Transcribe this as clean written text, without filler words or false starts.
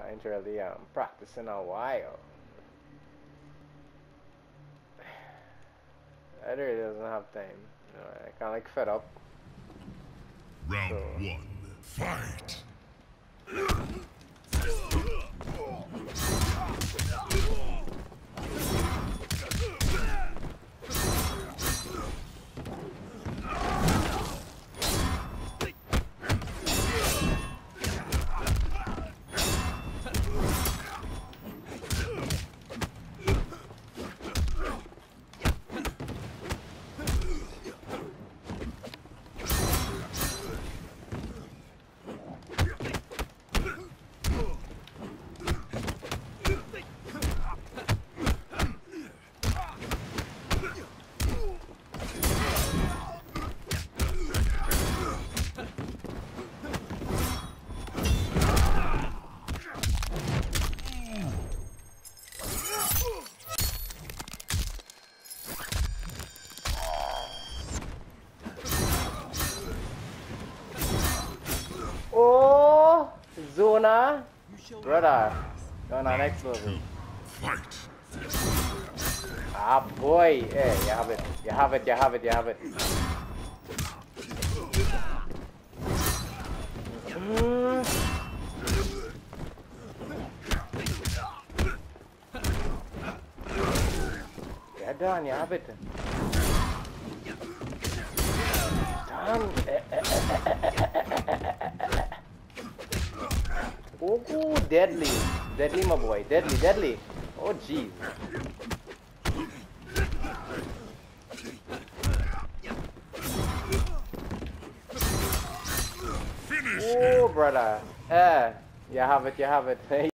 ain't really practicing a while. I really doesn't have time. You know, I kinda like fed up. Round 1, fight! Oh, Zona, brother, going on next level. Fight! Ah, boy, hey, you have it, you have it, you have it, you have it. You're done, you have it. Done. Oh, deadly. Deadly, my boy. Deadly, deadly. Oh, jeez. Oh, brother. You have it, you have it.